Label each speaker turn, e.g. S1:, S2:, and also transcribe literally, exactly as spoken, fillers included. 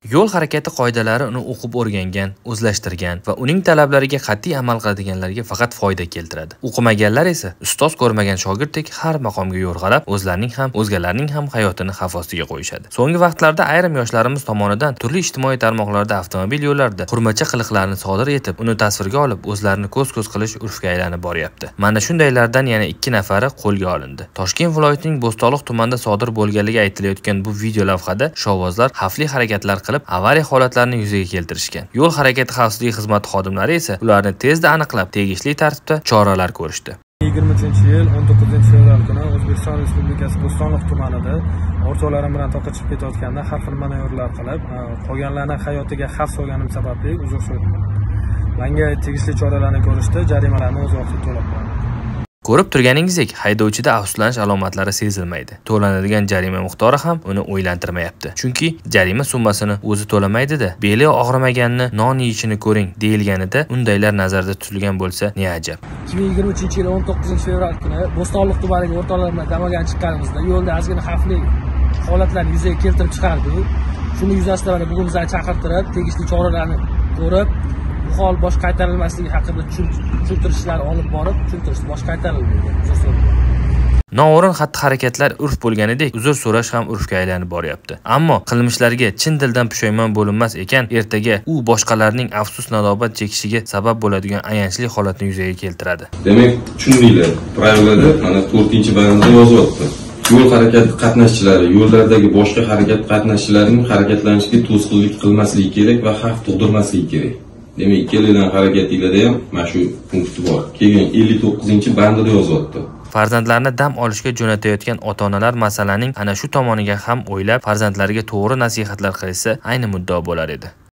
S1: Yo'l harakati qoidalari uni o'qib o'rgangan, o'zlashtirgan va uning talablariga qat'iy amal qiladiganlarga faqat foyda keltiradi. O'qimaganlar esa ustoz ko'rmagan shogirdek har maqomga yo'rg'alab, o'zlarining ham, o'zgalarning ham hayotini xavf ostiga qo'yishadi. So'nggi vaqtlarda ayrim yoshlarimiz tomonidan turli ijtimoiy tarmoqlarda avtomobil yo'llarida xurmacha qiliqlarni sodir etib, uni tasvirga olib, o'zlarini ko'z-ko'z qilish urfga aylanib boryapti. Mana shundaylardan yana ikki nafari qo'lga olindi. Toshkent viloyatining Bo'stonliq tumanida sodir bo'lganligi aytilayotgan bu video lavhada shovvozlar xavfli harakatlar qilib, avariya holatlarini yuzaga keltirishgan. Yo'l harakati xavfsizligi xizmati xodimlari esa ularni tezda aniqlab, tegishli tartibda choralar ko'rishdi.
S2: yigirma uchinchi yil o'n to'qqizinchi fevral kuni O'zbekiston Respublikasi Bo'stonliq tumanida o'rtoqlarim bilan toqqa chiqib ketayotganda har xil manovrlar qilib, qolganlarning hayotiga xavf solganim sababli uzr so'radim. Menga tegishli choralarni ko'rishdi, jarimalarni o'z vaqtida to'lab qo'yaman.
S1: Ko'rib turganingizdek, haydovchida afsuslanish alomatlari sezilmaydi. To'lanadigan jarima miqdori ham uni o'ylantirmayapti. Chunki jarima summasini o'zi to'lamaydi-da, beli og'rimaganni non yeyishini ko'ring deyilganida undaylar nazarda tutilgan bo'lsa, ne ajab.
S2: ikki ming yigirma uchinchi yil o'n to'qqizinchi fevral kuni Bo'stonliq tumaniga o'rtoqlar bilan damagan chiqqanimizda yo'lda ozgina xavfli holatlarni yuzaga keltirib chiqardik. Shuni yuzasidan bugun bizlarni chaqirtirib, tegishli choralarni ko'rib, bu hol bosh qaytarilmasligi haqida tushuntirishlar olib borib, tushuntirish bosh qaytarilmaydi.
S1: Noo'rin xatti-harakatlar urf bo'lganidek, uzr so'rash ham urfga aylanib boryapti. Ammo qilmishlariga chin dildan pushaymon bo'linmas ekan, ertaga u boshqalarning afsus nadobat chekishiga sabab bo'ladigan ayanchli holatni yuzaga keltiradi.
S3: Demak, tushundinglar. Pravilada mana to'rtinchi bandda yozyapti. Yo'l harakati qatnashchilari yo'llardagi boshqa harakat qatnashchilarining harakatlanishiga to'sqinlik qilmasligi kerak va xavf tug'dirmasligi kerak. Demak, ikkalanglar harakatinglarda ham mana shu punkt bor. Keyin ellik to'qqizinchi bandida yozyapti.
S1: Farzandlarni dam olishga jo'natayotgan ota-onalar masalaning ana shu tomoniga ham o'ylab, farzandlariga to'g'ri nasihatlar qilsa, ayni muddao bo'lar edi.